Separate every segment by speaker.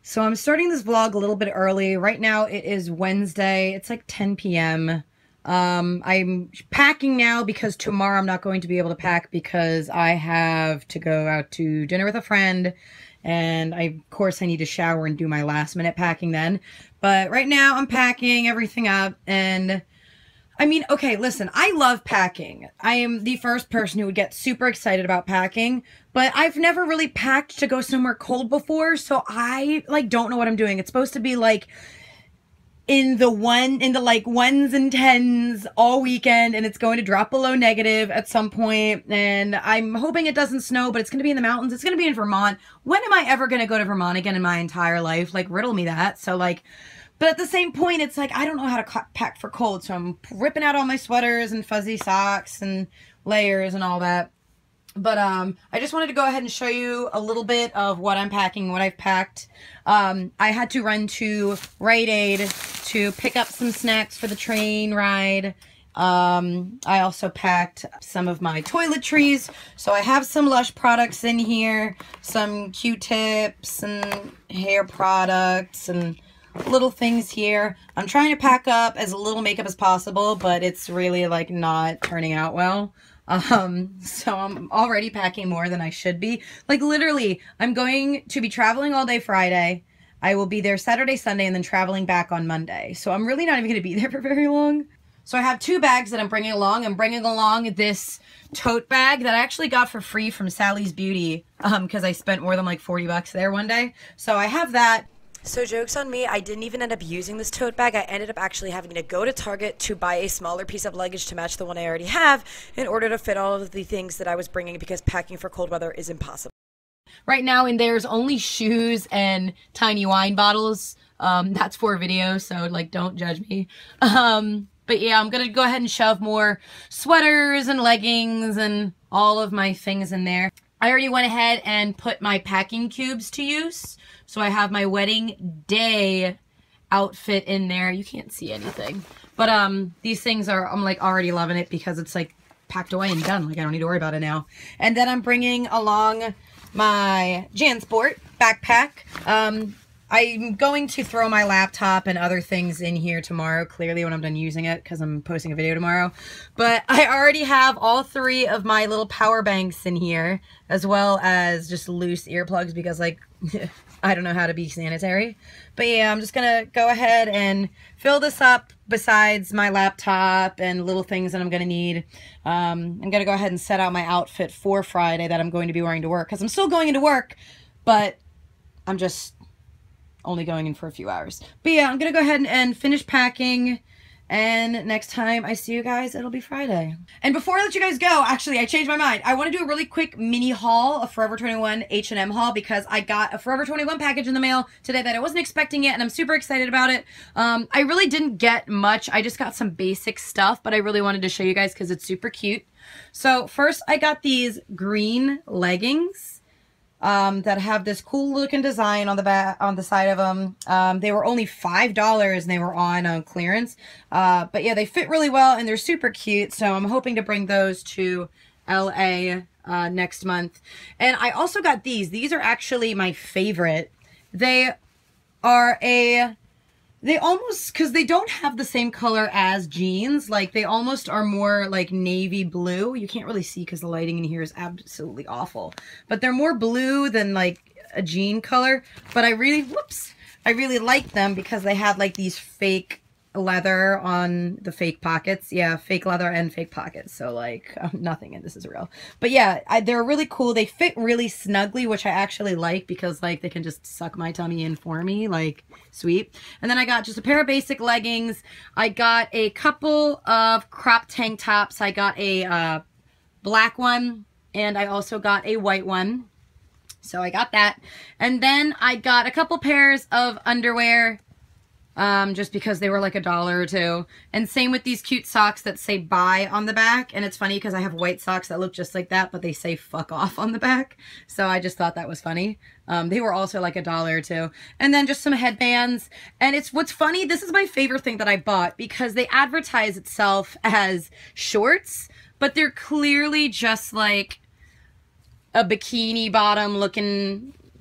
Speaker 1: So I'm starting this vlog a little bit early. Right now it is Wednesday. It's like 10 p.m. I'm packing now because tomorrow I'm not going to be able to pack because I have to go out to dinner with a friend. And of course I need to shower and do my last minute packing then. But right now I'm packing everything up and I mean, okay, listen, I love packing. I am the first person who would get super excited about packing, but I've never really packed to go somewhere cold before, so I don't know what I'm doing. It's supposed to be like in the ones and tens all weekend, and it's going to drop below negative at some point, and I'm hoping it doesn't snow, but it's going to be in the mountains. It's going to be in Vermont. When am I ever going to go to Vermont again in my entire life? Like, riddle me that. So but at the same point, it's like, I don't know how to pack for cold, so I'm ripping out all my sweaters and fuzzy socks and layers and all that. But I just wanted to go ahead and show you a little bit of what I'm packing, what I've packed. I had to run to Rite Aid to pick up some snacks for the train ride. I also packed some of my toiletries. So I have some Lush products in here, some Q-tips and hair products and little things here. I'm trying to pack up as little makeup as possible, but it's really not turning out well. So I'm already packing more than I should be. Literally, I'm going to be traveling all day Friday. I will be there Saturday, Sunday, and then traveling back on Monday. So I'm really not even going to be there for very long. So I have two bags that I'm bringing along. I'm bringing along this tote bag that I actually got for free from Sally's Beauty, because I spent more than like 40 bucks there one day. So I have that.
Speaker 2: So joke's on me, I didn't even end up using this tote bag. I ended up actually having to go to Target to buy a smaller piece of luggage to match the one I already have in order to fit all of the things that I was bringing because packing for cold weather is impossible.
Speaker 1: Right now in there's only shoes and tiny wine bottles. That's for video, so don't judge me. But yeah, I'm gonna go ahead and shove more sweaters and leggings and all of my things in there. I already went ahead and put my packing cubes to use. So I have my wedding day outfit in there. You can't see anything. But these things are, I'm already loving it because it's packed away and done. I don't need to worry about it now. And then I'm bringing along my JanSport backpack. I'm going to throw my laptop and other things in here tomorrow, clearly when I'm done using it, because I'm posting a video tomorrow. But I already have all three of my little power banks in here, as well as just loose earplugs, because I don't know how to be sanitary. But yeah, I'm just gonna go ahead and fill this up besides my laptop and little things that I'm gonna need. I'm gonna go ahead and set out my outfit for Friday that I'm going to be wearing to work, because I'm still going into work, but I'm just only going in for a few hours. But yeah, I'm gonna go ahead and finish packing, and next time I see you guys, it'll be Friday. And before I let you guys go, actually, I changed my mind. I want to do a really quick mini haul, a Forever 21 H&M haul, because I got a Forever 21 package in the mail today that I wasn't expecting yet, and I'm super excited about it. I really didn't get much. I just got some basic stuff, but I really wanted to show you guys because it's super cute. So first, I got these green leggings. That have this cool looking design on the back, on the side of them. They were only $5 and they were on clearance. But yeah, they fit really well and they're super cute. So I'm hoping to bring those to LA next month. And I also got these. These are actually my favorite. They are they almost, because they don't have the same color as jeans, they almost are more navy blue. You can't really see because the lighting in here is absolutely awful. But they're more blue than a jean color. But I really like them because they have these fake leather on the fake pockets. Yeah, fake leather and fake pockets. So nothing in this is real. But yeah, they're really cool. They fit really snugly, which I actually like because they can just suck my tummy in for me. Sweet. And then I got just a pair of basic leggings. I got a couple of crop tank tops. I got a black one and I also got a white one. So I got that. And then I got a couple pairs of underwear. Just because they were $1 or $2. And same with these cute socks that say bye on the back. And it's funny because I have white socks that look just like that, but they say fuck off on the back. So I just thought that was funny. They were also $1 or $2. And then just some headbands. And what's funny, this is my favorite thing that I bought because they advertise itself as shorts, but they're clearly just a bikini bottom looking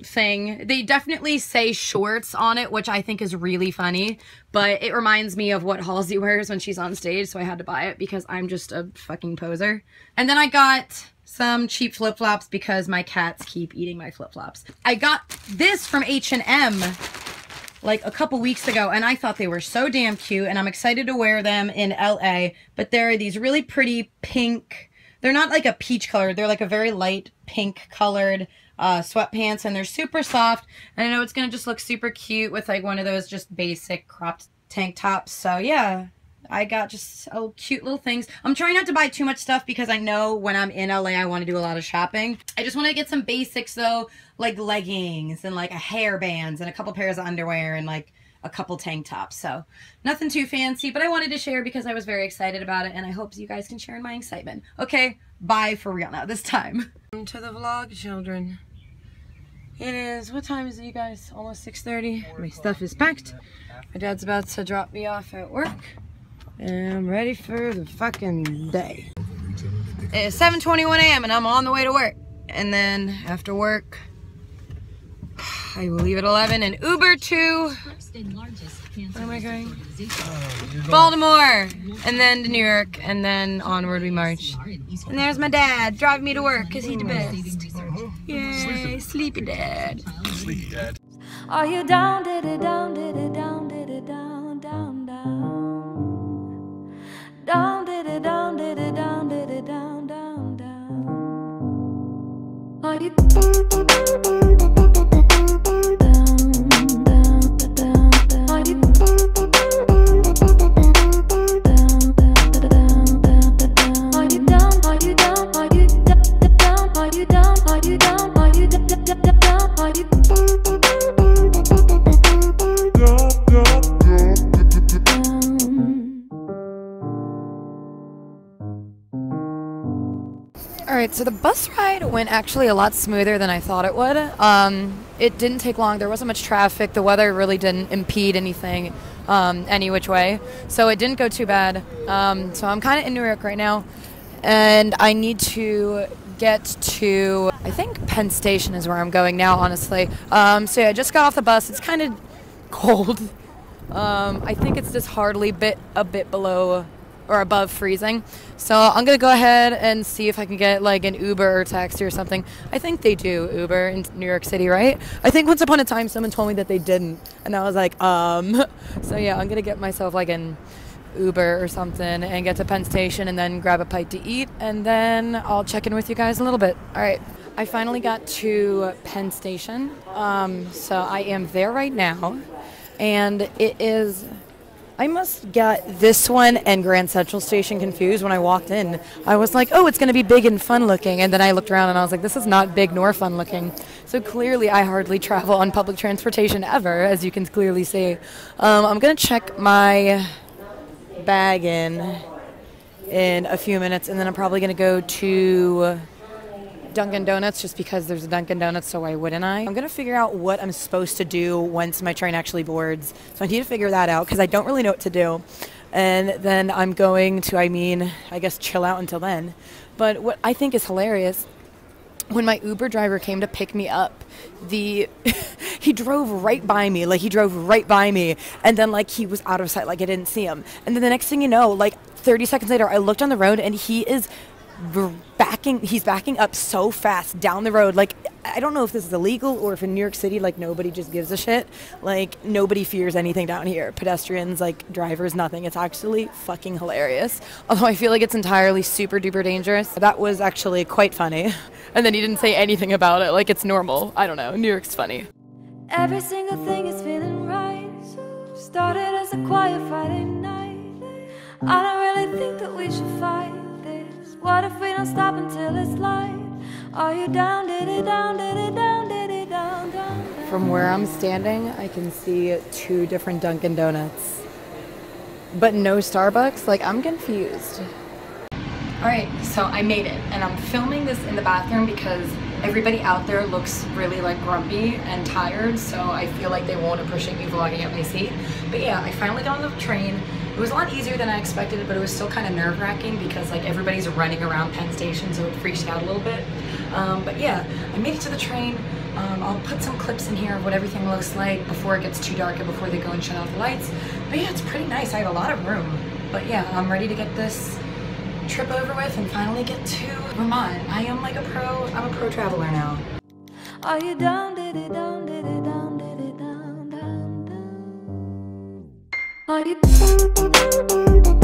Speaker 1: thing. They definitely say shorts on it, which I think is really funny, but it reminds me of what Halsey wears when she's on stage, so I had to buy it because I'm just a fucking poser. And then I got some cheap flip-flops because my cats keep eating my flip-flops. I got this from H&M like a couple weeks ago, and I thought they were so damn cute, and I'm excited to wear them in LA, but there are these really pretty pink, they're not like a peach color, they're like a very light pink colored sweatpants, and they're super soft, and I know it's gonna just look super cute with like one of those just basic cropped tank tops. So yeah, I got just cute little things. I'm trying not to buy too much stuff because I know when I'm in LA I want to do a lot of shopping. I just want to get some basics though, like leggings and like a hairbands and a couple pairs of underwear and like a couple tank tops. So nothing too fancy, but I wanted to share because I was very excited about it, and I hope you guys can share in my excitement. Okay, bye for real now this time. To the vlog, children. It is, what time is it, you guys? Almost 6:30. My stuff is packed. My dad's about to drop me off at work. And I'm ready for the fucking day. It's 7:21 a.m. and I'm on the way to work. And then after work, I will leave at 11 and Uber to, where am I going? Baltimore, and then to New York, and then onward we march. And there's my dad driving me to work because he's the best. Yay, sleepy dad.
Speaker 3: Sleepy dad.
Speaker 4: Are you down, did it down, did it down, did it down, down, down? Down, did it down, did it down, did it down, down, down? Are you down, down, down, down? Are you
Speaker 2: Alright, so the bus ride went actually a lot smoother than I thought it would. It didn't take long. There wasn't much traffic. The weather really didn't impede anything any which way. So it didn't go too bad. So I'm kind of in New York right now. And I need to get to, I think Penn Station is where I'm going now, honestly. So yeah, I just got off the bus. It's kind of cold. I think it's just hardly a bit below or above freezing. So I'm gonna go ahead and see if I can get like an Uber or taxi or something. I think they do Uber in New York City, right? I think once upon a time someone told me that they didn't, and I was like, So yeah, I'm gonna get myself like an Uber or something and get to Penn Station and then grab a bite to eat, and then I'll check in with you guys in a little bit. All right, I finally got to Penn Station. So I am there right now, and it is, I must get this one and Grand Central Station confused when I walked in. I was like, oh, it's going to be big and fun looking. And then I looked around and I was like, this is not big nor fun looking. So clearly I hardly travel on public transportation ever, as you can clearly see. I'm going to check my bag in a few minutes, and then I'm probably going to go to Dunkin' Donuts just because there's a Dunkin' Donuts, so why wouldn't I? I'm going to figure out what I'm supposed to do once my train actually boards. So I need to figure that out because I don't really know what to do. And then I'm going to, I guess chill out until then. But what I think is hilarious, when my Uber driver came to pick me up, he drove right by me, and then like he was out of sight, like I didn't see him. And then the next thing you know, like 30 seconds later, I looked on the road and he's backing up so fast down the road. Like, I don't know if this is illegal or if in New York City, like, nobody just gives a shit. Like, nobody fears anything down here. Pedestrians, like, drivers, nothing. It's actually fucking hilarious. Although I feel like it's entirely super duper dangerous. That was actually quite funny. And then he didn't say anything about it. Like, it's normal. I don't know. New York's funny.
Speaker 4: Every single thing is feeling right. Started as a quiet Friday night. I don't really think that we should fight this. What if we don't stop until it's light? Are you down, did it down, did it down, did it down, down, down?
Speaker 2: From where I'm standing, I can see 2 different Dunkin' Donuts, but no Starbucks. Like, I'm confused. Alright, so I made it, and I'm filming this in the bathroom because everybody out there looks really like grumpy and tired, so I feel like they won't appreciate me vlogging at my seat. But yeah, I finally got on the train. It was a lot easier than I expected, but it was still kind of nerve-wracking because like everybody's running around Penn Station, so it freaks you out a little bit. But yeah, I made it to the train.
Speaker 1: I'll put some clips in here of what everything looks like before it gets too dark and before they go and shut out the lights. But yeah, it's pretty nice. I have a lot of room. But yeah, I'm ready to get this trip over with and finally get to Vermont. I am like I'm a pro traveler now.
Speaker 4: Are you down, diddy, down, diddy, down, diddy, down, down, down? Are you down, down, down, down,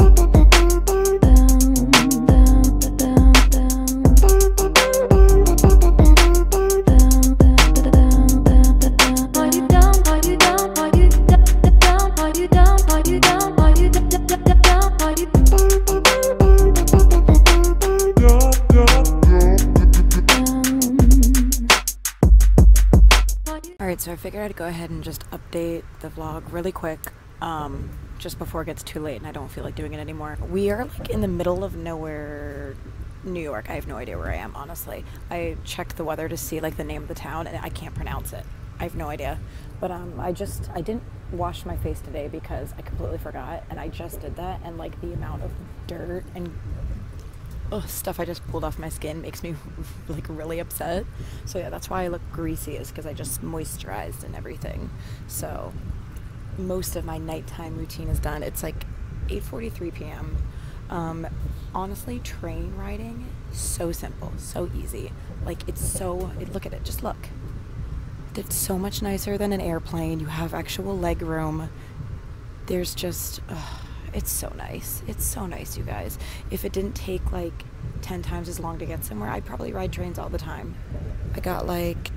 Speaker 2: Alright, so I figured I'd go ahead and just update the vlog really quick, just before it gets too late and I don't feel like doing it anymore. We are like in the middle of nowhere, New York. I have no idea where I am, honestly. I checked the weather to see like the name of the town and I can't pronounce it. I have no idea. But I didn't wash my face today because I completely forgot, and I just did that, and like the amount of dirt and stuff I just pulled off my skin makes me like really upset. So yeah, that's why I look greasy, is because I just moisturized and everything. So most of my nighttime routine is done. It's like 8:43 p.m. Honestly, train riding, so simple, so easy. Like look at it, just look. It's so much nicer than an airplane. You have actual leg room. There's just it's so nice. It's so nice, you guys. If it didn't take like 10 times as long to get somewhere, I'd probably ride trains all the time. I got like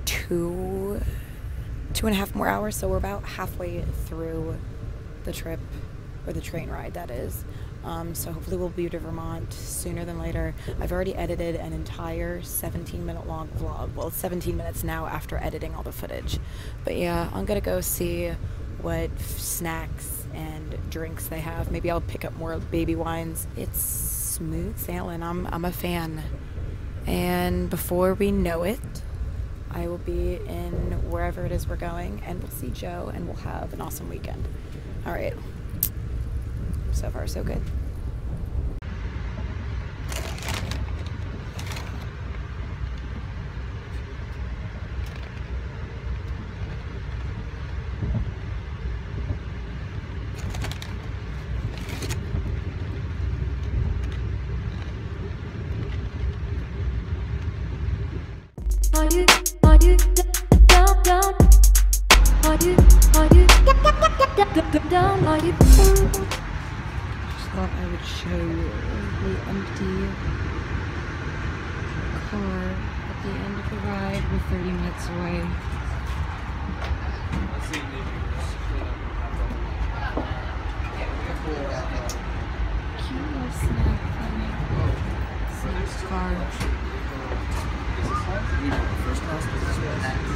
Speaker 2: 2.5 more hours, so we're about halfway through the trip, or the train ride, that is. So hopefully we'll be to Vermont sooner than later. I've already edited an entire 17-minute long vlog. Well, it's 17 minutes now after editing all the footage. But yeah, I'm gonna go see what snacks and drinks they have. Maybe I'll pick up more baby wines. It's smooth sailing. I'm a fan. And before we know it, I will be in wherever it is we're going, and we'll see Joe, and we'll have an awesome weekend. All right. So far, so good.
Speaker 4: Are you down, down? Are you down? Are you?
Speaker 1: Thought I would show you the empty car at the end of the ride. We're 30 minutes away. Cute little snack thing. Snack car. First class.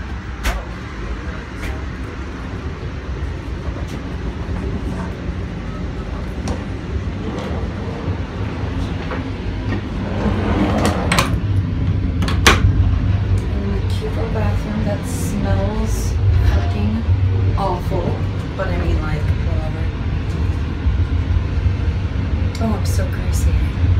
Speaker 1: That smells fucking awful, but I mean, like, whatever. Oh, I'm so greasy.